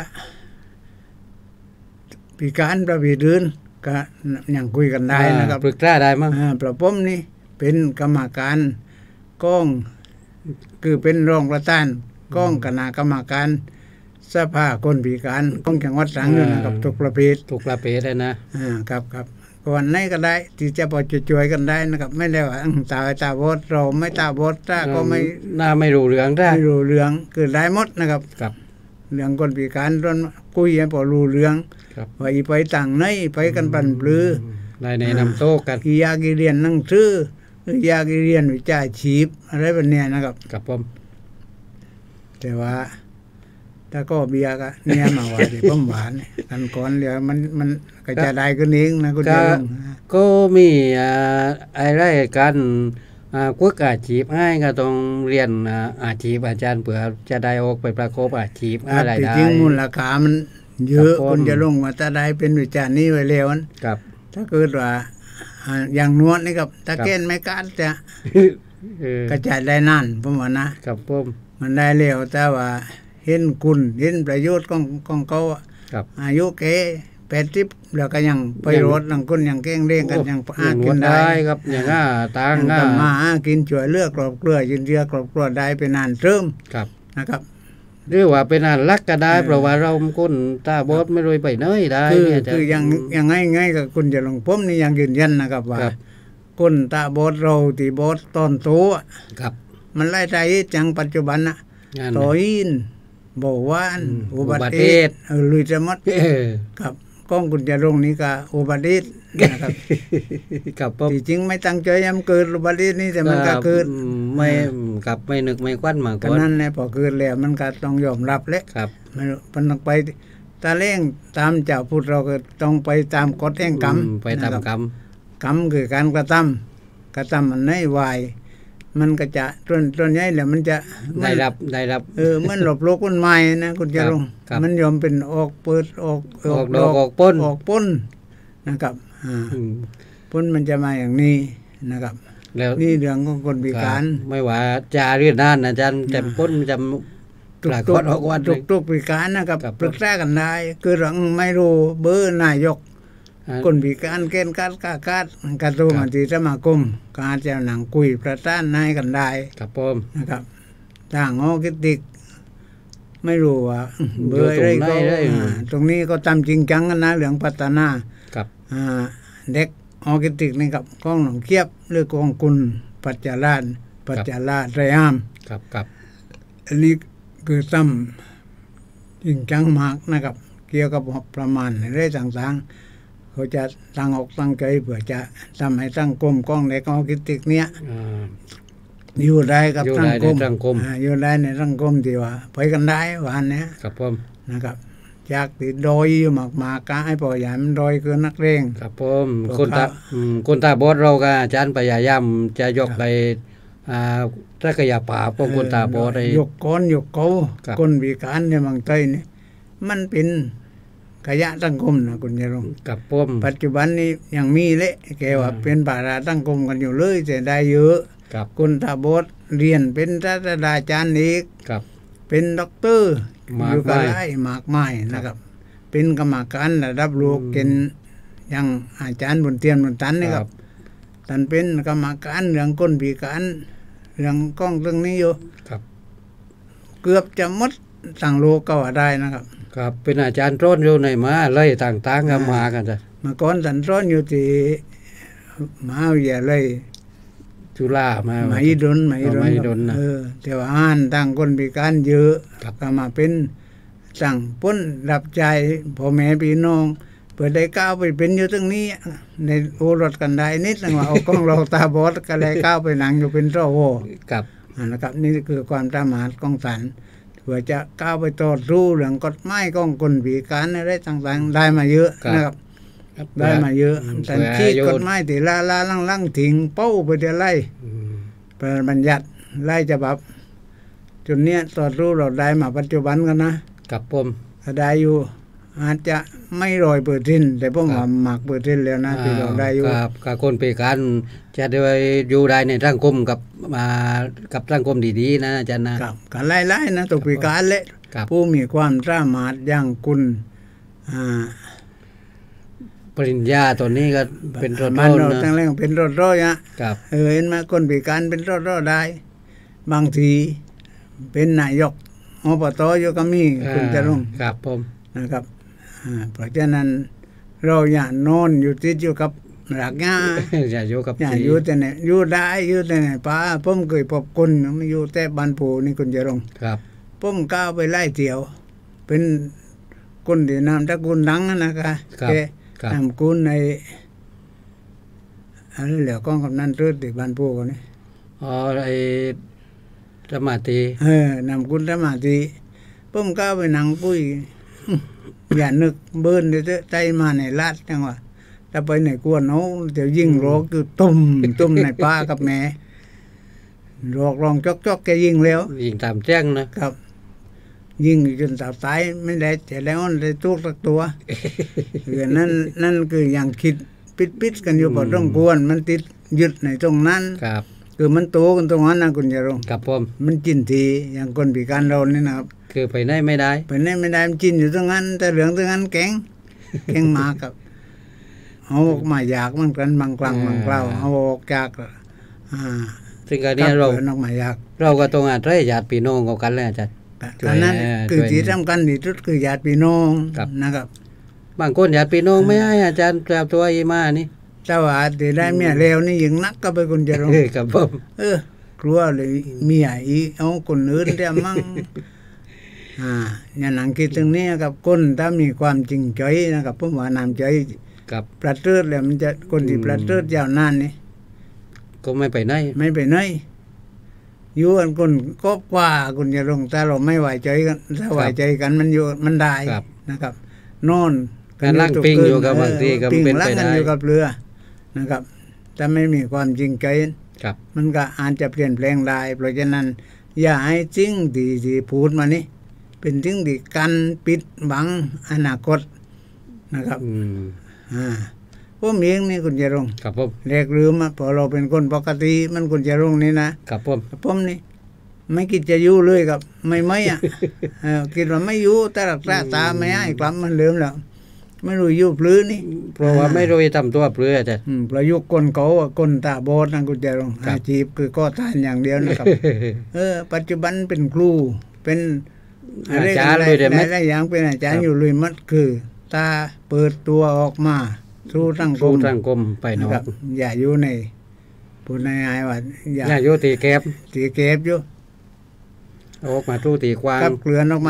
พิการประเภทอื่นก็ยังคุยกันได้นะครับปรึกษาได้มั้งประผมนี่เป็นกรรมการกองคือเป็นรองประธานกองคณะกรรมการสภาคนพิการของจังหวัดตรังนะครับทุกประเภททุกประเภทเลยนะอ่าครับครับก่อนไหนก็ได้ที่จะพอจะช่วยกันได้นะครับไม่ได้ว่าตาตาบอดเราไม่ตาบอดตาก็ไม่น่าไม่รู้เรื่องได้ไม่รู้เรื่องคือได้หมดนะครับครับเรื่องคนพิการตอนคุยให้พอรู้เรื่องว่าอีไปต่างไหนไปกันปั่นปลือได้แนะนำโต๊ะกันกี่ยากี่เรียนหนังสือหรือยากี่เรียนวิชาชีพอะไรแบบนี้นะครับครับผมแต่ว่าถ้าก็เบียร์ก็เนี่ยมาว่าที่ผมหวานกันก่อนเดี๋ยวมันมันก็จะได้ขึ้นเองนะคุณเจ้าก็มีอะไรกันกวดอาชีพให้ก็ต้องเรียนอาชีพอาจารย์เผื่อจะได้ออกไปประกอบอาชีพอะไรได้จริงมูลค่ามันเยอะคุณจะลงมาถ้าได้เป็นวิจารณ์นี้ไว้แล้วครับถ้าเกิดว่าอย่างนวดนี่กับตะเกียนไม่กัดจะกระจายได้นั่นผมว่านะครับผมมันได้แล้วแต่ว่าเห็นคุณเห็นประโยชน์ของของเขาอายุแก่แปดสิบแล้วก็ยังไปรถหลังคนยังแกงเร่งกันยังหากินได้ครับอย่างง่าตางง่ามาหากินช่วยเลือกกรอบเกลือยินเรือ กรอบเกลือได้เป็นนานเติมนะครับหรือว่าเป็นนานรักก็ได้เพราะว่าเราคนตาบอดไม่รู้ไปไหนได้คือยังยังไงไงกับคุณจะลงผมนี่ยังยืนยันนะครับว่าคนตาบอดเราตีบอดตอนโตมันไล่ใจจังปัจจุบันนะต่ออินเบาหวานอุบัติเหตุลุยจะมัดครับกล้องคุณจะลงนี้ก็อุบัติเหตุนะครับครับจริงไม่ตั้งใจยำเกิดอุบัติเหตุนี่แต่มันก็เกิดไม่กับไม่นึกไม่ควันมาก่อนนั่นแหละพอเกิดแล้วมันก็ต้องยอมรับเลยครับมันมันต้องไปตาเล่งตามเจ้าพุทธเราก็ต้องไปตามกฎแห่งกรรมไปตามกรรมกรรมคือการกระทำกระทำมันไม่วายมันก็จะต้นต้นใหญ่แหละมันจะได้รับได้รับเออมันหลบโลกต้นไม้นะคุณจะลงมันยอมเป็นออกเปิดออกออกดอกออกป้นออกป้นนะครับอ่าป้นมันจะมาอย่างนี้นะครับแล้วนี่เรื่องของคนพิการไม่ว่าจาเรียนด้านอาจารย์แต่ป้นจะปรากฏออกว่าทุกๆพิการนะครับปรึกษากันได้คือเรื่องไม่รู้เบอร์นายกคนพิการเกณฑ์การกาการกระทรวงที่สมาคมการจะหนังคุยประสานนายกันได้ครับผมนะครับต่างออกิติกไม่รู้ว่าเบอร์อะไรก็ตรงนี้ก็ทำจริงจังกันนะเรื่องพัฒนาครับเด็กออกิติกนี่กับกองหนองเคียบหรือกองคุณปัจจาราชปัจจาราชไรอ้ามครับครับอันนี้คือทำจริงจังมากนะครับเกี่ยวกับประมาณเรื่องต่างๆเขาจะตั้งอกตั้งใจเพื่อจะทำให้ตั้งกรมกล้องในกองกิติกเนี้ยอยู่ได้กับตั้งกรมอยู่ได้ในตั้งกรมที่ว่าไปกันได้วันนี้ครับผมนะครับจากติดดอยอยู่มากๆกะให้ปล่อยใหญ่มันดอยเกินนักเร่งครับผมคนตาคนตาบอดเราก็อาจารย์พยายามจะยกไปอ่าถ้ากระยาป่าพวกคนตาบอดได้ยกก้อนยกเกาคนวิการในเมืองไทยนี่มันเป็นขยะสังคมนะคุณยรงกับผมปัจจุบันนี้ยังมีเละแกว่าเป็นบาราสังคมกันอยู่เลยแต่ได้เยอะคนตาบอดเรียนเป็นศาสตราจารย์อีกเป็นด็อกเตอร์อยู่กับไอ้หมากไม้นะครับเป็นกรรมการระดับโลกเป็นอย่างอาจารย์บุญเทียนบุญตันนี่ครับท่านเป็นกรรมการเรื่องคนพิการเรื่องกล้องเรื่องนี้อยู่เกือบจะหมดสั่งโลกก็ว่าได้นะครับครับเป็นอาจารย์ร้อนอยู่ในมาเลยต่างๆกันมากันจ้ะมาก่อนท่านร้อนอยู่ที่มหาวิทยาลัยจุฬามาไหมดนไหมดนเออแต่ว่าอ่านต่างคนพิการเยอะก็มาเป็นสั่งพ้นรับใจพ่อแม่พี่น้องเปิดได้ก้าวไปเป็นอยู่ตรงนี้ในโอรสกันได้นิดนึงว่าเอากล้องเราตาบอดก็เลยก้าวไปหนังอยู่เป็นโซ่โหครับนะครับนี่คือความสามารถของสันเพื่อจะก้าวไปต่อสู้เรื่องกฎหมายของคนพิการอะไรต่างๆได้มาเยอะนะครับได้มาเยอะแต่ที่กฎหมายที่ล่าล่าล่างล่างทิ้งเป้าไปเดี๋ยวไล่เป็นบัญญัติไล่จะแบบจนเนี้ยต่อสู้เราได้มาปัจจุบันกันนะกับผมได้อยู่อาจจะไม่ร้อยเปอร์เซ็นต์แต่ผมว่าหมักเปอร์เซ็นต์แล้วนะที่เราได้อยู่กับกับคนพิการจะได้อยู่ได้ในสังคมกับมากับสังคมดีๆนะอาจารย์นะครับการไล่ๆนะตัวพิการเละผู้มีความสามารถอย่างคุณอ่าปริญญาตัวนี้ก็เป็นรถโร่นะตั้งแรกเป็นรถโร่นะเออเห็นไหมคนพิการเป็นรถโร่ได้บางทีเป็นนายกอบตอยู่ก็มีคุณจะลงครับผมนะครับเพราะฉะนั้นเราอย่านอนอยู่ติดอยู่กับหลักงาอย่าอยู่กับอย่าอยู่แต่ไหนอยู่ได้อยู่แต่ไหนป้าผมเคยพบคนไม่อยู่แต่บ้านปู่นี่คุณจะลงครับผมก้าวไปไล่เตี่ยวเป็นคนที่นำตระกูลดังนะคะแกนำกุลในอะไรเหลือกล้องกับนั่นรืดที่บ้านปู่คนนี้อ๋อไอ้ธรรมตีเออนำกุลธรรมตีผมก้าวไปนั่งปุ้ยอย่านึกเบิ้ลเดี๋ยวใจมาในลาดจังวะถ้าไปไหนกลัวเนาะเดี๋ยวยิ่งร้องคือตุ่มตุ่มในป้ากับแม่ร้องร้องจอกจอกแกยิงแล้วยิงตามแจ้งนะครับยิงจนสาวตายไม่ได้แต่แล้วได้ทุกสักตัวคือนั่นนั่นคืออย่างคิดปิดปิดกันอยู่พอต้องกวนมันติดยึดในตรงนั้นครับคือมันโตกันตรงนั้นนะคุณยรงครับผมมันจินทีอย่างคนพิการเรานี่นะครับคือไปไหนไม่ได้ไปไหนไม่ได้มันจินอยู่ตรงนั้นแต่เหลืองตรงนั้นแข็งแข็งมากับเอาออกมาอยากมันกันบางกลางบางกล่าวเอาออกจากอ่าซึ่งการนี้เราเราก็ต้องอาศัยญาติพี่น้องกันแล้วจ้ะการนั้นคือที่สำคัญที่สุดคือญาติพี่น้องนะครับบางคนญาติพี่น้องไม่ให้อาจารย์แบบตัวอีมานี่เจ้าอาที่ได้เมียเลวนี่ยิ่งนักก็ไปคนจะร้องครับผมเออกลัวเลยเมียอีเอาคนอื่นเรียมั่งอ่าอย่างนังคิดตรงนี้กับคนถ้ามีความจริงใจนะครับผมว่านำใจกับประเสริฐแล้วมันจะคนที่ประเสริฐยาวนานนี่ก็ไม่ไปไหนไม่ไปไหนอยู่กันคนก็กว่าคุณจะลงแต่เราไม่ไหวใจกันถ้าไหวใจกันมันอยู่มันได้นะครับนอนการล่างปิ้งอยู่กับบางทีก็เป็นไปได้อยู่กับเรือนะครับถ้าไม่มีความจริงใจมันก็อาจจะเปลี่ยนแปลงได้เพราะฉะนั้นอย่าให้จริงที่ที่พูดมานี่เป็นจริงที่กันปิดบังอนาคตนะครับอ่าพวกเมียงนี่คุณจะลงครับผมเรียกลืมอ่ะพอเราเป็นคนปกติมันคุณจะลงนี่นะครับผมผมนี่ไม่คิดจะอยู่เลยกับไม่ไม่อ่ะคิดว่าไม่อยู่แต่รักษาตาไม่ให้กลับมันเดิมแล้วไม่รู้อยู่ปลื้อนี่เพราะว่าไม่รู้ทำตัวปลื้อแต่ประยุกต์คนเขาคนตาบอดนั่นคุณจะลงอาชีพคือก็ทานอย่างเดียวนะครับเออปัจจุบันเป็นครูเป็นอาจารย์เลยได้ไหมได้อย่างเป็นอาจารย์อยู่เลยมัดคือตาเปิดตัวออกมาสู้สังคมสังคมไปเนาะอย่าอยู่ในพูดง่ายๆว่าอย่าอยู่ตีแก็บตีแก็บอยู่ออกมาตู้ตีกว้างกับเกลือนออกมา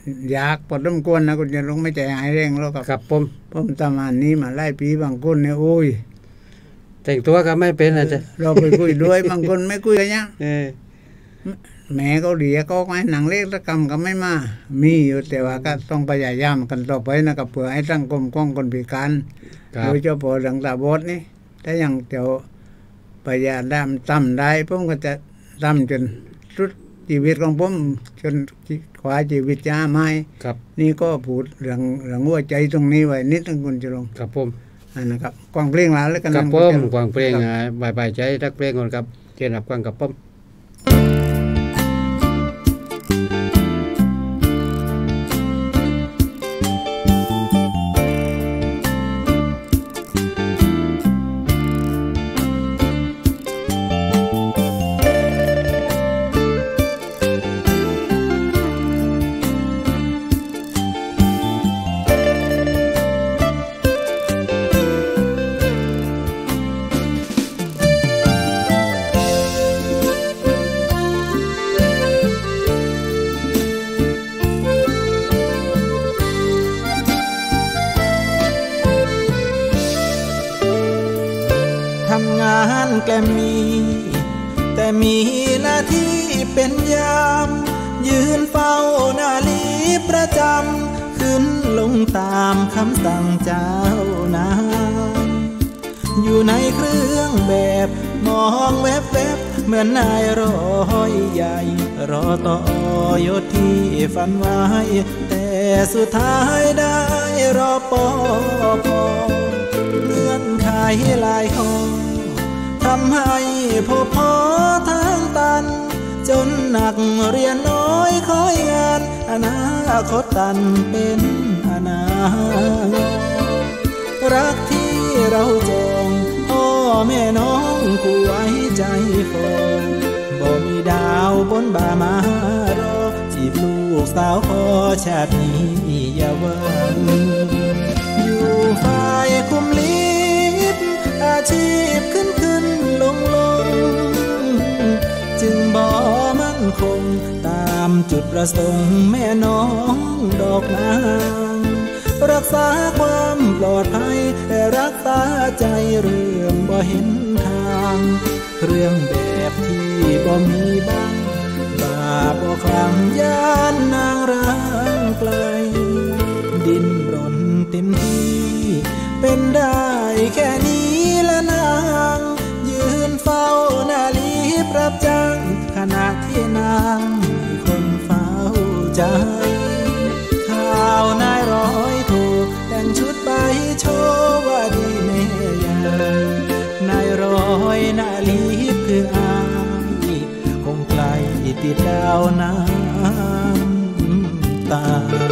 อยากปวดต้มกวนนะคุณจะลงไม่ใจหายแรงแล้วครับผมผมทำอันนี้มาไล่ปีบางคนเนี่ยโอ้ยแต่งตัวก็ไม่เป็นอาจจะเราไปคุยด้วยบางคนไม่คุยกันยังแม่เขาเดียก็ไม่หนังเล็กตะกรรมก็ไม่มามีอยู่แต่ว่าก็ต้องพยายามกันต่อไปนะครับเพื่อให้สังคมกว้างคนพิการโดยเฉพาะดังตาบอดนี่ถ้ายังเดี๋ยวพยายามทำได้ผมก็จะทำจนสุดชีวิตของผมจนขวาชีวิตจะไม่นี่ก็พูดเรื่องเรื่องหัวใจตรงนี้ไว้นิดนึงคุณจะลงครับผมนะครับกวางเพลงแล้วแล้วกันครับผมกวางเพลงบายบายใจทักเพลงก่อนครับเจนรับกวางกับผมแกล้มีแต่มีหน้าที่เป็นยามยืนเฝ้านาลีประจำขึ้นลงตามคำสั่งเจ้านายอยู่ในเครื่องแบบมองแวบแวบเหมือนนายร้อยใหญ่รอต่อยศที่ฝันไว้แต่สุดท้ายได้รอปอพอเงื่อนไขหลายข้อทำให้พ่อพ่อทางตันจนหนักเรียนน้อยคอยงานอนาคตตันเป็นอนารักที่เราจองพ่อแม่น้องกูไว้ใจฟองบ่มีดาวบนบ่ามารอจีบลูกสาวขอชาตินี้อย่าหวังอยู่ฝ่ายคุมลิบอาชีพขึ้นขึ้นลงลงจึงบ่มั่นคงตามจุดประสงค์แม่น้องดอกนางรักษาความปลอดภัยแต่รักษาใจเรื่องบ่เห็นทางเครื่องแบบที่บ่มีบ้างบาปบ่คลั่งย่านนางร้างไกลดิ้นรนเต็มที่เป็นได้แค่นี้ละนางยืนเฝ้านาลีปรับจังขณะที่นางมีคนเฝ้าใจข่าวนายร้อยโทแต่งชุดไปโชว์ว่าดีแม่ยานายร้อยนาลีคืออายคงไกลติดดาวน้ำตา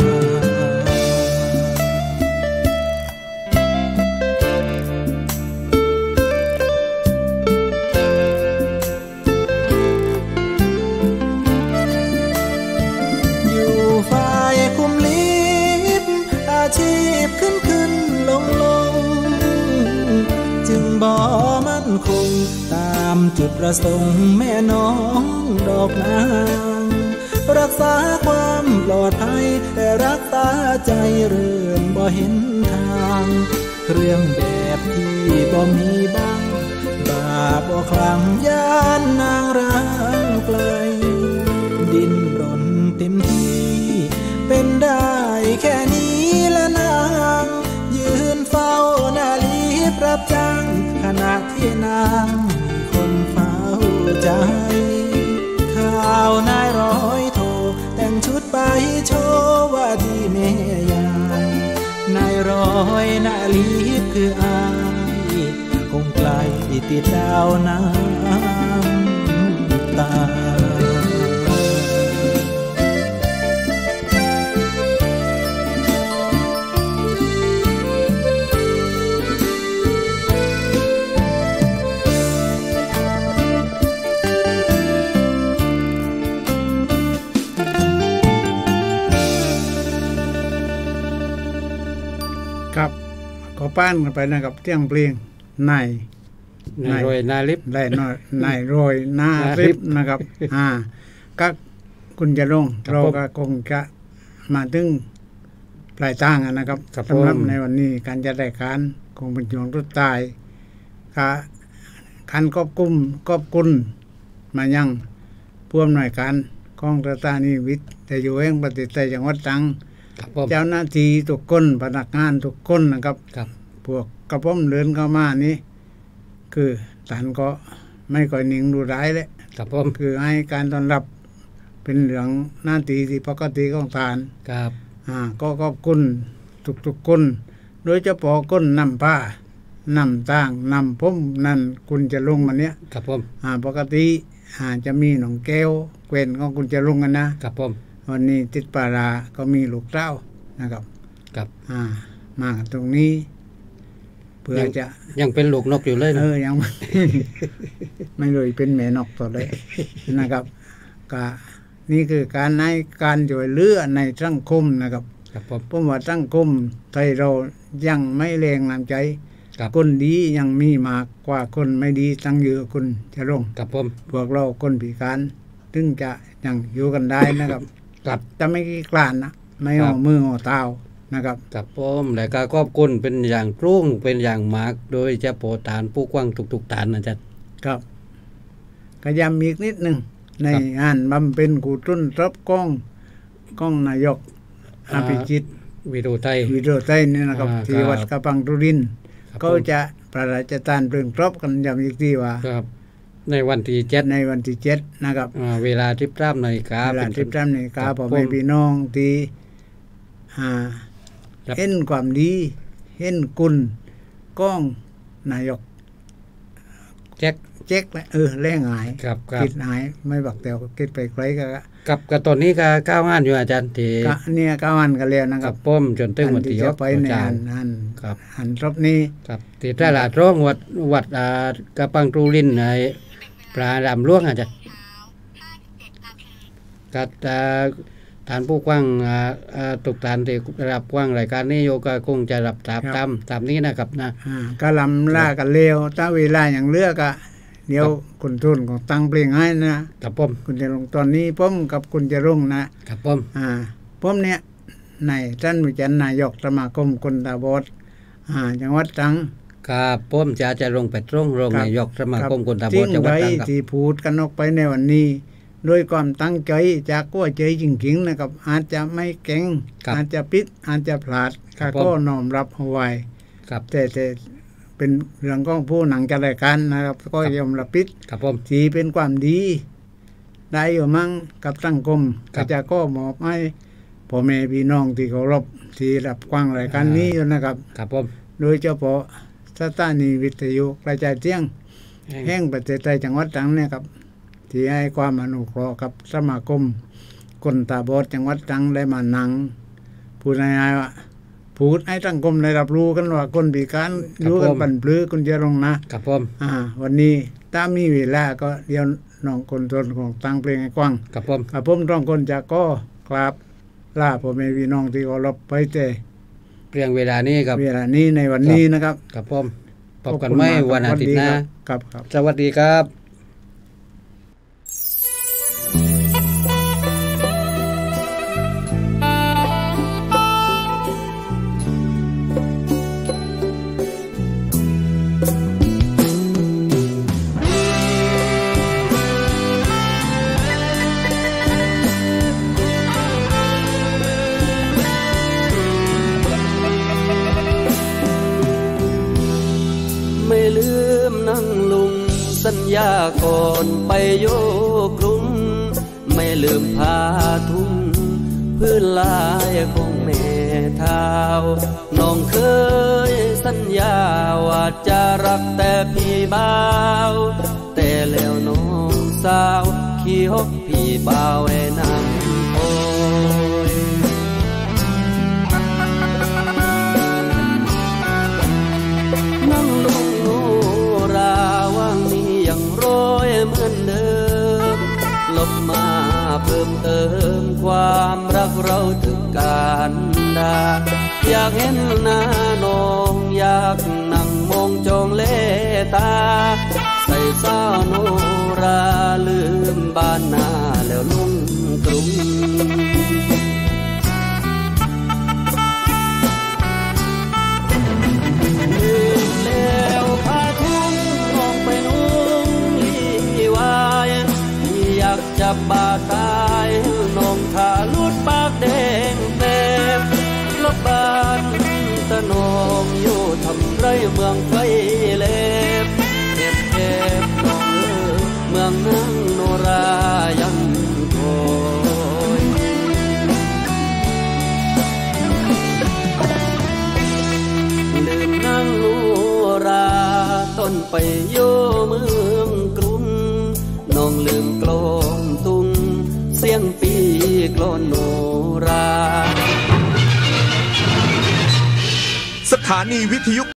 ชีพขึ้นขึ้นลงลงจึงบ่มั่นคงตามจุดประสงค์แม่น้องดอกนางรักษาความปลอดภัยแต่รักษาใจเรื่องบ่เห็นทางเครื่องแบบที่บ่มีบ้างบาปบ่คลั่งย่านนางร้างไกลดิ้นรนเต็มที่เป็นได้แค่นี้ละนางยืนเฝ้านาลีปรับจังขณะที่นางมีคนเฝ้าใจข่าวนายร้อยโทแต่งชุดไปโชว์ว่าดีแม่ยายนายร้อยนาลีคืออายคงไกลติดดาวน้ำตาครับก็ป้านกันไปนะครับเที่ยงเพลงนายนายโรยนาลิฟได้นายนายโรยนาลิฟนะครับอ่าก็คุณจะลงเราก็คงจะมาถึงปลายทางนะครับสำหรับในวันนี้การจัดรายการของเป็นช่วงสุดท้ายค่ะการควบคุมควบคุมมายังผู้อำนวยการของสถานีวิทยุแห่งประเทศไทยจังหวัดตรังเจ้าหน้าที่ทุกคนพนักงานทุกคนนะครับพวกกระผมเดินเข้ามานี้คือท่านก็ไม่ค่อยนิ่งดูร้ายเลยคือให้การต้อนรับเป็นเรื่องหน้าที่ที่ปกติของท่านครับอ่าก็ขอบคุณทุกๆคนโดยเฉพาะคนนำผ้านำต่างนำผมนั่นคุณจะลงมาเนี้ยครับผมอ่าปกติอ่าจะมีหนองแก้วเกวนของคุณจะลงกันนะครับผมวันนี้ติดปาราก็มีลูกเต้านะครับครับอ่ามาตรงนี้เพื่อจะยังเป็นลูกนกอยู่เลยเออยังไม่เลยเป็นแม่นกต่อเลยนะครับก็นี่คือการในการช่วยเหลือในสังคมนะครับผมว่าสังคมไทยเรายังไม่แรงน้ำใจคนดียังมีมากกว่าคนไม่ดีตั้งเยอะคนจะลงกับผมพวกเราคนพิการถึงจะยังอยู่กันได้นะครับกับจะไม่ขี้กลานนะไม่เอามือเอาเท้านะครับกับผมและก็ครอบคุณเป็นอย่างรุ่งเป็นอย่างมากโดยจะโปรฐานผู้กว้างทุกๆฐานนะจ๊ะครับก็ย้ำอีกนิดหนึ่งในงานบำเพ็ญกุศลรับกล้องกล้องนายกอภิจิตวิโรไทยวิโรไทยนี่นะครับที่วัดกระปังตุรินก็จะประราชทานเพลิงครบกันย้ำอีกทีว่าในวันที่เจ็ดในวันที่เจ็ดนะครับเวลาทิพย์รามนาฬิกาเวลาทิพย์รามนาฬิกาพ่อแม่พี่น้องที่เห็นความดีเห็นคุณก้องนายกแจ็คแจ็คเออแรงหายคิดหายไม่บักแต่คิดไปไกลก็กับกับตอนนี้ก็ก้าวงานอยู่อาจารย์ที่เนี่ยก้าวงานกันแล้วนะครับป้มจนตึงวันที่ยกไปในอันนั้นครับอันรอบนี้ครับที่ตลาดร่องวัดวัดอ่ากระปังตรูลินในปลาดำล่วงอาจารย์กับฐานผู้กว้างตกฐานที่รับกว้างรายการนี้โยก็คงจะรับตามตามตามนี้นะครับนะกะลำล่ากันเร็วถ้าเวลาอย่างเลือกอะเดี๋ยวคุณทุนของตั้งเพลงให้นะครับผมคุณจะลงตอนนี้ผมกับคุณจะรุ่งนะครับผมอ่าผมเนี่ยในท่านวิจารณ์นายกสมาคมคนตาบอดอ่าจังหวัดตรังครับผมจะจะลงไปตรงรองนายกสมาคมคนตาบอดจังหวัดตรังครับที่พูดกันออกไปในวันนี้โดยความตั้งใจจากก้ใจจริงๆนะครับอาจจะไม่เก่งอาจจะปิดอาจจะพลาดก็น้อมรับเอาไว้แต่แต่เป็นเรื่องของผู้หนังจัดรายการนะครับก็ยอมรับปิดที่เป็นความดีได้อยู่มั่งกับสังคมก็จะก็มอบให้พ่อแม่พี่น้องที่เคารพที่รับฟังรายการนี้อยู่นะครับโดยเฉพาะสถานีวิทยุกระจายเสียงแห่งประเทศไทยจังหวัดตรังเนี่ยครับที่ให้ความอนุเคราะห์กับสมาคมคนตาบอดจังหวัดตรังได้มานั่งพูดง่ายๆว่าพูดให้สังคมได้รับรู้กันว่าคนพิการรู้กันปั่นปลื้อคุณจะลงนะครับผมอ่าวันนี้ถ้ามีเวลาก็เดี๋ยวน้องคนทนของตั้งเพลงให้กว้างครับผมครับผมต้องคนจะก็กราบลาพ่อแม่พี่น้องที่เคารพไปแต่เพียงเวลานี้ครับเวลานี้ในวันนี้นะครับครับผมพบกันไม่วันอาทิตย์หน้าครับครับสวัสดีครับสัญญาก่อนไปโยกรุงไม่ลืมผ้าทุ่งพื้นลายของแม่เท้าน้องเคยสัญญาว่าจะรักแต่พี่บ่าวแต่แล้วน้องสาวขี่ฮกพี่บ่าวให้นั่งคอยนั่งลงโนราว่างนี้ยังร้อยเหมือนเดิมลบมาเพิ่มเติมความรักเราถึงการดาอยากเห็นหน้าน้องอยากนั่งมองจองเลตาใส่สาวโนราลืมบ้านนาแล้วลุ่งกรุงบบ่าตายน้องขาลุดปากแดงแดงลบบ้านตะนองอยู่ทำไรเมืองไฟเล็บเก็บเก็บน้องเออเมืองนั่งโนรายังคอยลืมนั่งโนราต้นไปโยเมืองกรุงน้องลืมกลองตุงเสียงปีกลอนโนราสถานีวิทยุ